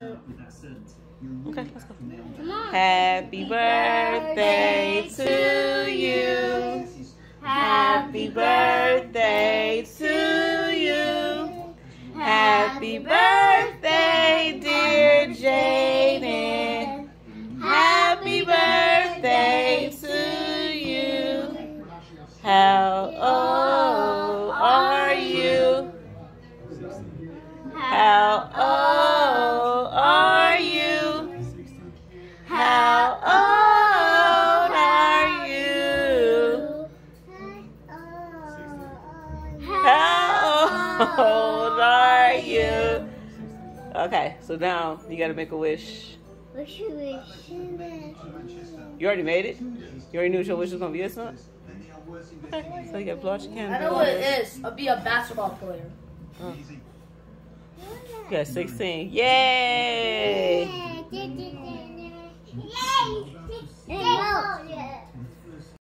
Okay, let's go. Happy birthday to you. Happy birthday to you. Happy birthday, dear Jaden. Happy birthday to you. How old are you? How old are you? How old are you? How old are you? Okay, so now you gotta make a wish. You already made it? You already knew what your wish was gonna be or something? Okay, so you gotta blow out your candle. I know what it is. I'll be a basketball player. Oh. You got 16. Yay! Yay!